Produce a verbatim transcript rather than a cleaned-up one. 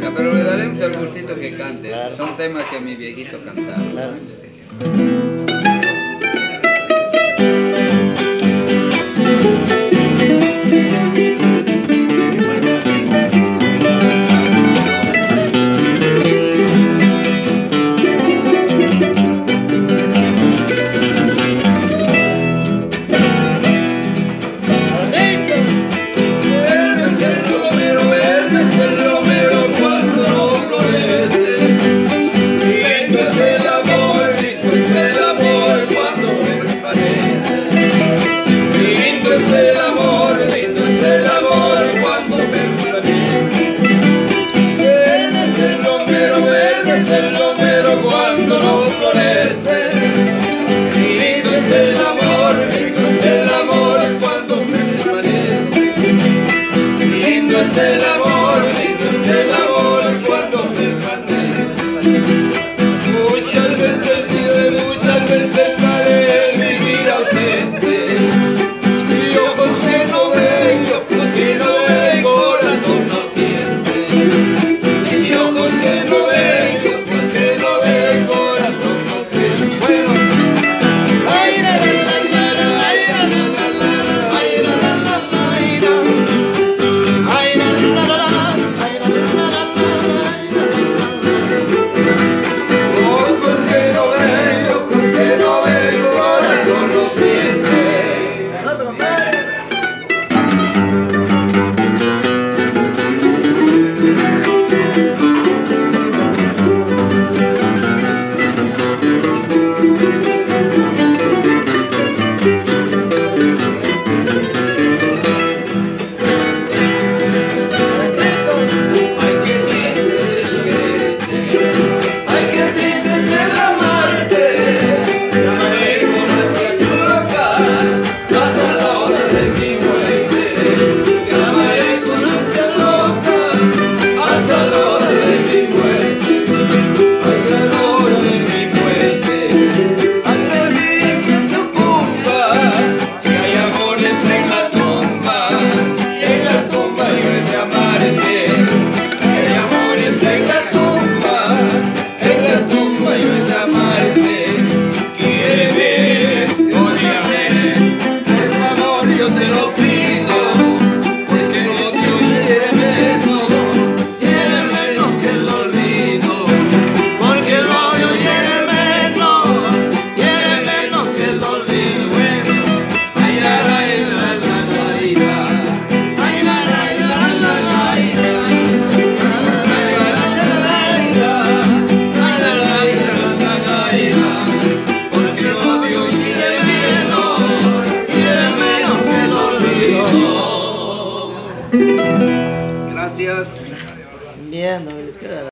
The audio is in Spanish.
música, pero le daremos el gustito que cante. Claro. Son temas que mi viejito cantaba. Claro. Es el amor, es el amor cuando permanece. Muchas veces digo, muchas veces sale mi vida ausente. Y ojos que no ven, y ojos que no ven, corazón no siente. Y ojos que no ven, y ojos que no ven, corazón no siente. Bueno, ay, la, la, la, la, ay, la, la, la, la, ay, la, la, la, la, ay, Bien, no me queda.